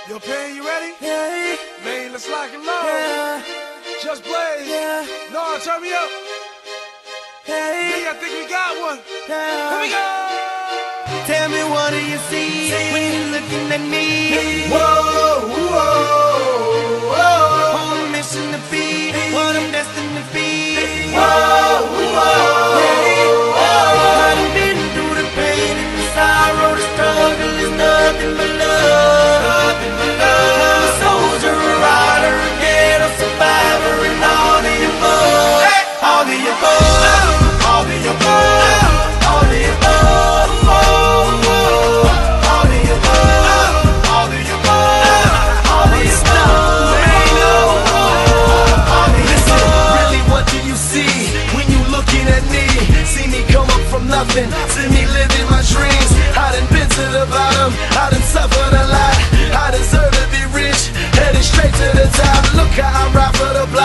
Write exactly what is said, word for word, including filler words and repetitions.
Yo, Pain, you ready? Yeah. Man, let's lock and load. Yeah. Just Blaze. Yeah. No, turn me up. Hey. Yeah, I think we got one. Yeah. Here we go. Tell me, what do you see when you're looking at me? Whoa, whoa, whoa. On a mission to be what I'm destined to be. Whoa, whoa, Hey. whoa. I done been through the pain and the sorrow, the struggle is nothing but love. Nothing but love. I'm a soldier, a rider, a ghetto survivor, and all the above. Hey. All the above. All the above. All the above. All the above. All the above. All the above. All the above. Listen, really, what do you see when you looking at me? See me come up from nothing, see me living my dreams. I done been to the bottom, I done suffered a lot. I deserve to be rich, headed straight to the top. Look how I ride for the block.